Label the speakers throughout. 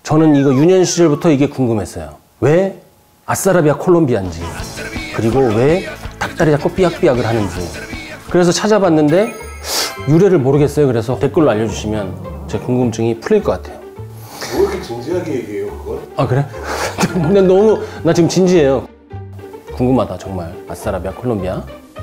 Speaker 1: 저는 이거 유년 시절부터 이게 궁금했어요. 왜 아싸라비아 콜롬비아인지, 그리고 왜 닭다리 잡고 삐약삐약을 하는지. 그래서 찾아봤는데 유래를 모르겠어요. 그래서 댓글로 알려주시면 제 궁금증이 풀릴 것 같아요.
Speaker 2: 왜 이렇게 진지하게 얘기해요, 그걸?
Speaker 1: 아, 그래? 나 지금 진지해요. 궁금하다, 정말. 아싸라비아 콜롬비아.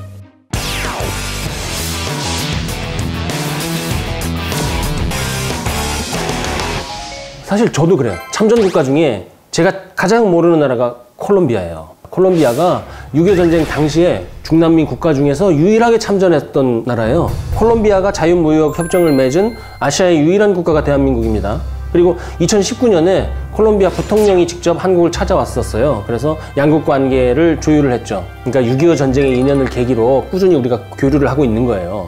Speaker 1: 사실 저도 그래요. 참전 국가 중에 제가 가장 모르는 나라가 콜롬비아예요. 콜롬비아가 6.25 전쟁 당시에 중남미 국가 중에서 유일하게 참전했던 나라예요. 콜롬비아가 자유무역 협정을 맺은 아시아의 유일한 국가가 대한민국입니다. 그리고 2019년에 콜롬비아 부통령이 직접 한국을 찾아왔었어요. 그래서 양국 관계를 조율을 했죠. 그러니까 6.25 전쟁의 인연을 계기로 꾸준히 우리가 교류를 하고 있는 거예요.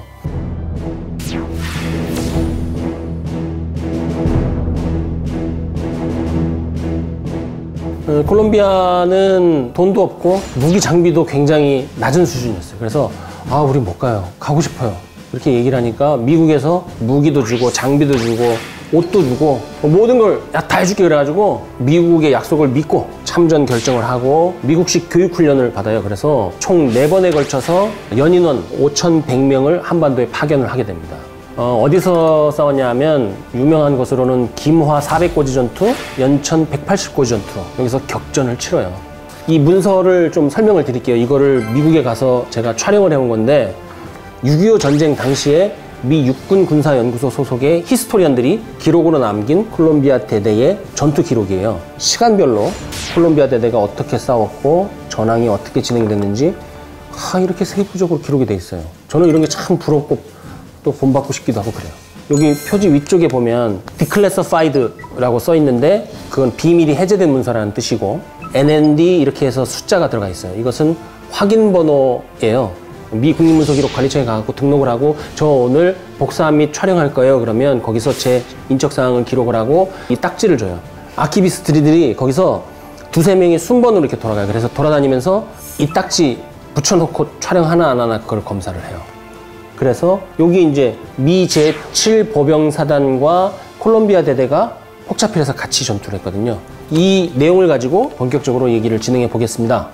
Speaker 1: 콜롬비아는 돈도 없고 무기 장비도 굉장히 낮은 수준이었어요. 그래서 우리 못 가요. 가고 싶어요. 이렇게 얘기를 하니까 미국에서 무기도 주고 장비도 주고 옷도 주고 모든 걸 다 해줄게 그래가지고 미국의 약속을 믿고 참전 결정을 하고 미국식 교육훈련을 받아요. 그래서 총 4번에 걸쳐서 연인원 5,100명을 한반도에 파견을 하게 됩니다. 어디서 싸웠냐 하면 유명한 것으로는 김화 400고지 전투, 연천 180고지 전투, 여기서 격전을 치러요. 이 문서를 좀 설명을 드릴게요. 이거를 미국에 가서 제가 촬영을 해온 건데 6.25 전쟁 당시에 미 육군 군사연구소 소속의 히스토리언들이 기록으로 남긴 콜롬비아 대대의 전투 기록이에요. 시간별로 콜롬비아 대대가 어떻게 싸웠고 전황이 어떻게 진행됐는지 이렇게 세부적으로 기록이 돼 있어요. 저는 이런 게 참 부럽고 또 본받고 싶기도 하고 그래요. 여기 표지 위쪽에 보면 Declassified라고 써 있는데 그건 비밀이 해제된 문서라는 뜻이고 NND 이렇게 해서 숫자가 들어가 있어요. 이것은 확인 번호예요. 미 국립문서기록관리청에 가서 등록을 하고 저 오늘 복사함 및 촬영할 거예요. 그러면 거기서 제 인적사항을 기록을 하고 이 딱지를 줘요. 아키비스트들이 거기서 2~3명이 순번으로 이렇게 돌아가요. 그래서 돌아다니면서 이 딱지 붙여놓고 촬영 하나 안 하나 그걸 검사를 해요. 그래서 여기 이제 미 제7보병사단과 콜롬비아 대대가 폭차필에서 같이 전투를 했거든요. 이 내용을 가지고 본격적으로 얘기를 진행해 보겠습니다.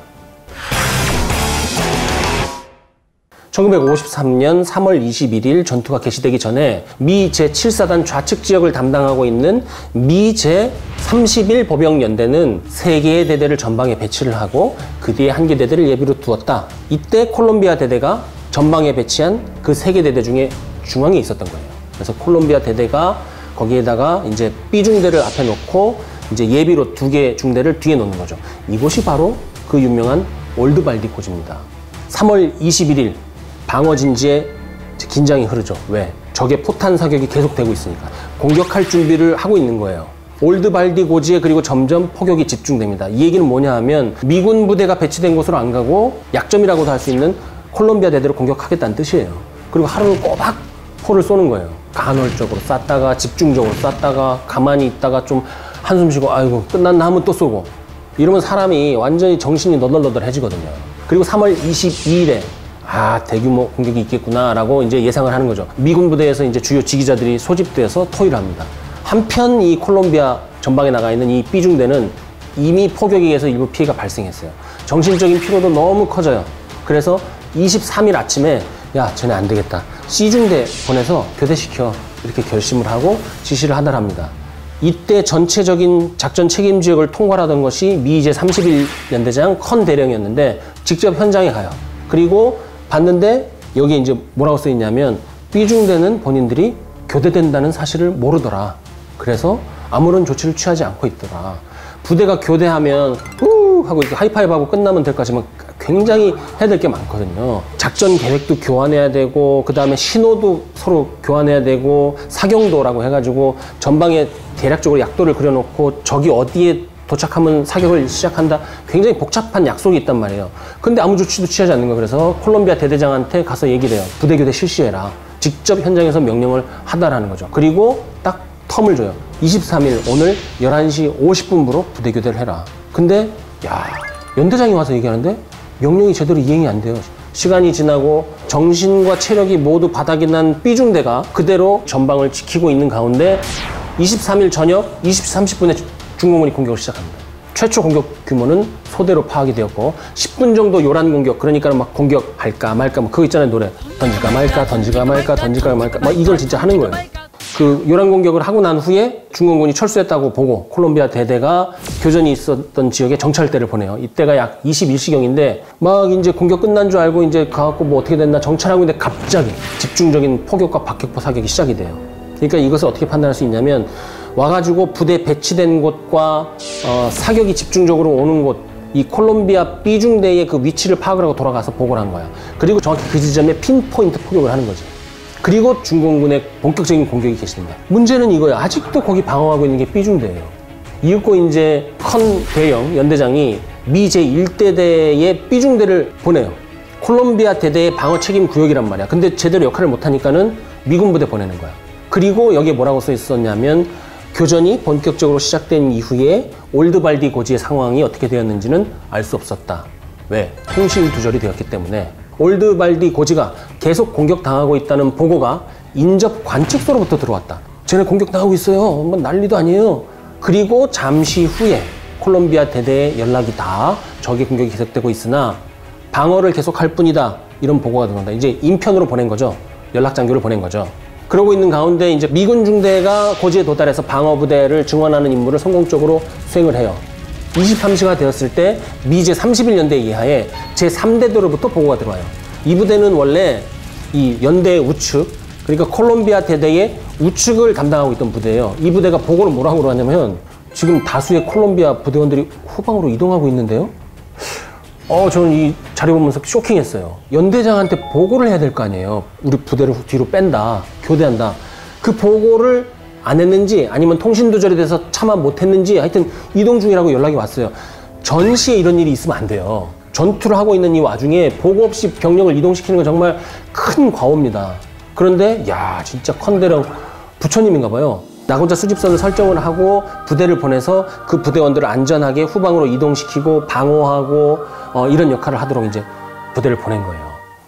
Speaker 1: 1953년 3월 21일 전투가 개시되기 전에 미 제7사단 좌측 지역을 담당하고 있는 미 제31보병연대는 3개의 대대를 전방에 배치를 하고 그 뒤에 1개 대대를 예비로 두었다. 이때 콜롬비아 대대가 전방에 배치한 그 3개 대대 중에 중앙에 있었던 거예요. 그래서 콜롬비아 대대가 거기에다가 이제 B중대를 앞에 놓고 이제 예비로 2개 중대를 뒤에 놓는 거죠. 이곳이 바로 그 유명한 올드발디코즈입니다. 3월 21일 방어진지에 긴장이 흐르죠. 왜? 적의 포탄 사격이 계속되고 있으니까. 공격할 준비를 하고 있는 거예요. 올드발디고지에 그리고 점점 포격이 집중됩니다. 이 얘기는 뭐냐 하면 미군 부대가 배치된 곳으로 안 가고 약점이라고도 할 수 있는 콜롬비아 대대로 공격하겠다는 뜻이에요. 그리고 하루를 꼬박 포를 쏘는 거예요. 간헐적으로 쐈다가 집중적으로 쐈다가 가만히 있다가 좀 한숨 쉬고 아이고 끝났나 하면 또 쏘고 이러면 사람이 완전히 정신이 너덜너덜해지거든요. 그리고 3월 22일에 대규모 공격이 있겠구나 라고 이제 예상을 하는 거죠. 미군 부대에서 이제 주요 지휘자들이 소집돼서 토의를 합니다. 한편 이 콜롬비아 전방에 나가 있는 이 B중대는 이미 포격에 의해서 일부 피해가 발생했어요. 정신적인 피로도 너무 커져요. 그래서 23일 아침에 쟤네 안 되겠다. C중대 보내서 교대시켜 이렇게 결심을 하고 지시를 하달합니다. 이때 전체적인 작전 책임 지역을 통괄하던 것이 미 제31연대장 컨 대령이었는데 직접 현장에 가요. 그리고 봤는데 여기에 이제 뭐라고 써 있냐면 B중대는 본인들이 교대된다는 사실을 모르더라. 그래서 아무런 조치를 취하지 않고 있더라. 부대가 교대하면 후 하고 이렇게 하이파이브하고 끝나면 될 거지만 굉장히 해야 될 게 많거든요. 작전 계획도 교환해야 되고 그 다음에 신호도 서로 교환해야 되고 사경도라고 해가지고 전방에 대략적으로 약도를 그려놓고 적이 어디에 도착하면 사격을 시작한다. 굉장히 복잡한 약속이 있단 말이에요. 근데 아무 조치도 취하지 않는 거예요. 그래서 콜롬비아 대대장한테 가서 얘기를 해요. 부대 교대 실시해라. 직접 현장에서 명령을 하다라는 거죠. 그리고 딱 텀을 줘요. 23일 오늘 11시 50분부로 부대 교대를 해라. 근데 연대장이 와서 얘기하는데 명령이 제대로 이행이 안 돼요. 시간이 지나고 정신과 체력이 모두 바닥이 난 B중대가 그대로 전방을 지키고 있는 가운데 23일 저녁 20시 30분에 중공군이 공격을 시작합니다. 최초 공격 규모는 소대로 파악이 되었고 10분 정도 요란 공격, 그러니까 막 공격할까 말까 뭐 그거 있잖아요, 노래. 던질까 말까 던질까 말까 던질까 말까 막 이걸 진짜 하는 거예요. 그 요란 공격을 하고 난 후에 중공군이 철수했다고 보고 콜롬비아 대대가 교전이 있었던 지역에 정찰대를 보내요. 이때가 약 21시경인데 막 이제 공격 끝난 줄 알고 이제 가갖고 뭐 어떻게 됐나 정찰하고 있는데 갑자기 집중적인 포격과 박격포 사격이 시작이 돼요. 그러니까 이것을 어떻게 판단할 수 있냐면 와가지고 부대 배치된 곳과 사격이 집중적으로 오는 곳, 이 콜롬비아 B중대의 그 위치를 파악을 하고 돌아가서 보고를 한 거야. 그리고 정확히 그 지점에 핀포인트 포격을 하는 거지. 그리고 중공군의 본격적인 공격이 개시됩니다. 문제는 이거야. 아직도 거기 방어하고 있는 게 B중대예요. 이윽고 이제 컨 대영 연대장이 미 제1대대의 B중대를 보내요. 콜롬비아 대대의 방어 책임 구역이란 말이야. 근데 제대로 역할을 못하니까는 미군 부대 보내는 거야. 그리고 여기에 뭐라고 써 있었냐면 교전이 본격적으로 시작된 이후에 올드발디 고지의 상황이 어떻게 되었는지는 알 수 없었다. 왜? 통신 두절이 되었기 때문에. 올드발디 고지가 계속 공격당하고 있다는 보고가 인접 관측소로부터 들어왔다. 쟤네 공격당하고 있어요. 뭐 난리도 아니에요. 그리고 잠시 후에 콜롬비아 대대에 연락이 다 적의 공격이 계속되고 있으나 방어를 계속할 뿐이다. 이런 보고가 들어온다. 이제 인편으로 보낸 거죠. 연락 장교를 보낸 거죠. 그러고 있는 가운데 이제 미군 중대가 고지에 도달해서 방어 부대를 증원하는 임무를 성공적으로 수행을 해요. 23시가 되었을 때 미 제31연대 이하에 제3대대로부터 보고가 들어와요. 이 부대는 원래 이 연대의 우측, 그러니까 콜롬비아 대대의 우측을 담당하고 있던 부대예요. 이 부대가 보고를 뭐라고 그러냐면 지금 다수의 콜롬비아 부대원들이 후방으로 이동하고 있는데요. 저는 이 자료 보면서 쇼킹했어요. 연대장한테 보고를 해야 될 거 아니에요. 우리 부대를 뒤로 뺀다, 교대한다. 그 보고를 안 했는지 아니면 통신 두절이 돼서 차마 못했는지 하여튼 이동 중이라고 연락이 왔어요. 전시에 이런 일이 있으면 안 돼요. 전투를 하고 있는 이 와중에 보고 없이 병력을 이동시키는 건 정말 큰 과오입니다. 그런데 야 진짜 컨대령 부처님인가 봐요. 나 혼자 수집선을 설정을 하고 부대를 보내서 그 부대원들을 안전하게 후방으로 이동시키고 방어하고 이런 역할을 하도록 이제 부대를 보낸 거예요.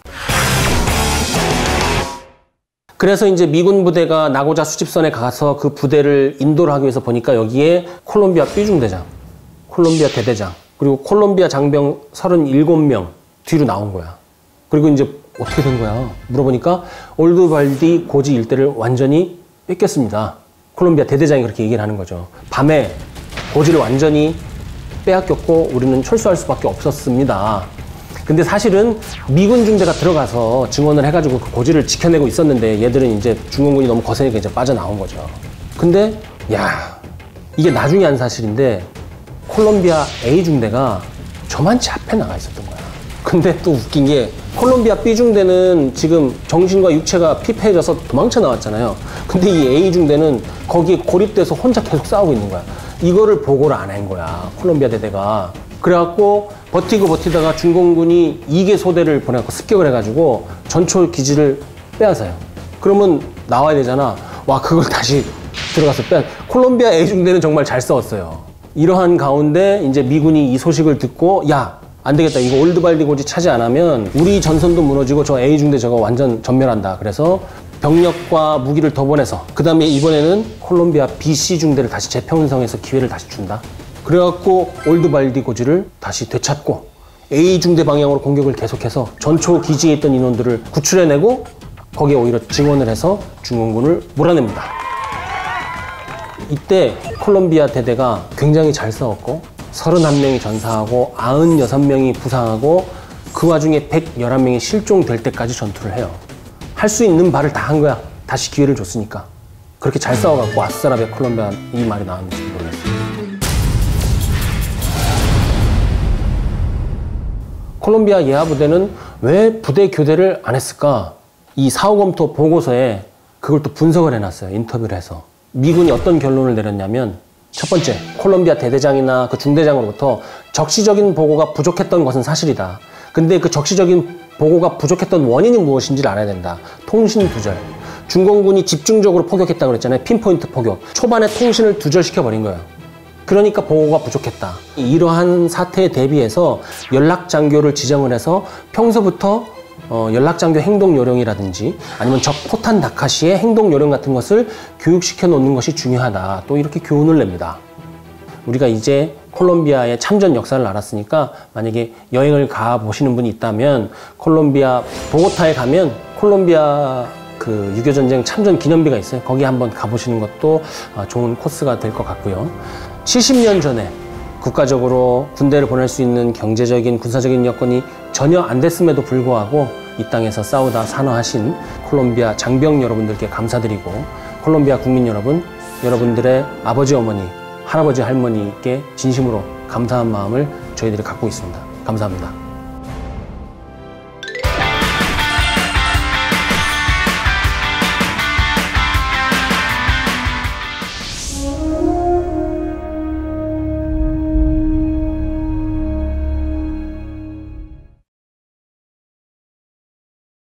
Speaker 1: 그래서 이제 미군 부대가 나고자 수집선에 가서 그 부대를 인도를 하기 위해서 보니까 여기에 콜롬비아 B중대장, 콜롬비아 대대장, 그리고 콜롬비아 장병 37명 뒤로 나온 거야. 그리고 이제 어떻게 된 거야? 물어보니까 올드발디 고지 일대를 완전히 뺏겼습니다. 콜롬비아 대대장이 그렇게 얘기를 하는 거죠. 밤에 고지를 완전히 빼앗겼고 우리는 철수할 수밖에 없었습니다. 근데 사실은 미군 중대가 들어가서 증원을 해가지고 그 고지를 지켜내고 있었는데 얘들은 이제 중공군이 너무 거세니까 이제 빠져나온 거죠. 근데 야 이게 나중에 한 사실인데 콜롬비아 A중대가 저만치 앞에 나가 있었던 거야. 근데 또 웃긴 게 콜롬비아 B중대는 지금 정신과 육체가 피폐해져서 도망쳐 나왔잖아요. 근데 이 A중대는 거기에 고립돼서 혼자 계속 싸우고 있는 거야. 이거를 보고를 안 한 거야, 콜롬비아 대대가. 그래갖고 버티다가 중공군이 2개 소대를 보내갖고 습격을 해가지고 전초 기지를 빼앗아요. 그러면 나와야 되잖아. 와, 그걸 다시 들어가서 콜롬비아 A중대는 정말 잘 싸웠어요. 이러한 가운데 이제 미군이 이 소식을 듣고 야, 안 되겠다. 이거 올드발디 고지 차지 안 하면 우리 전선도 무너지고 저 A중대 저거 완전 전멸한다. 그래서 병력과 무기를 더 보내서 그 다음에 이번에는 콜롬비아 BC중대를 다시 재편성해서 기회를 다시 준다. 그래갖고 올드발디 고지를 다시 되찾고 A중대 방향으로 공격을 계속해서 전초 기지에 있던 인원들을 구출해내고 거기에 오히려 증원을 해서 중공군을 몰아냅니다. 이때 콜롬비아 대대가 굉장히 잘 싸웠고 31명이 전사하고 96명이 부상하고 그 와중에 111명이 실종될 때까지 전투를 해요. 할 수 있는 바를 다 한 거야. 다시 기회를 줬으니까. 그렇게 잘 싸워갖고 아싸라베 콜롬비아 이 말이 나왔는지 모르겠어요. 콜롬비아 예하부대는 왜 부대 교대를 안 했을까? 이 사후 검토 보고서에 그걸 또 분석을 해놨어요. 인터뷰를 해서. 미군이 어떤 결론을 내렸냐면 첫 번째, 콜롬비아 대대장이나 그 중대장으로부터 적시적인 보고가 부족했던 것은 사실이다. 근데 그 적시적인 보고가 부족했던 원인이 무엇인지를 알아야 된다. 통신 두절. 중공군이 집중적으로 포격했다고 그랬잖아요. 핀포인트 포격. 초반에 통신을 두절시켜버린 거예요. 그러니까 보고가 부족했다. 이러한 사태에 대비해서 연락 장교를 지정을 해서 평소부터 연락장교 행동 요령이라든지 아니면 적 포탄 다카시의 행동 요령 같은 것을 교육시켜 놓는 것이 중요하다. 또 이렇게 교훈을 냅니다. 우리가 이제 콜롬비아의 참전 역사를 알았으니까 만약에 여행을 가 보시는 분이 있다면 콜롬비아 보고타에 가면 콜롬비아 그 6.25전쟁 참전 기념비가 있어요. 거기 한번 가보시는 것도 좋은 코스가 될 것 같고요. 70년 전에 국가적으로 군대를 보낼 수 있는 경제적인 군사적인 여건이 전혀 안 됐음에도 불구하고 이 땅에서 싸우다 산화하신 콜롬비아 장병 여러분들께 감사드리고 콜롬비아 국민 여러분, 여러분들의 아버지 어머니, 할아버지 할머니께 진심으로 감사한 마음을 저희들이 갖고 있습니다. 감사합니다.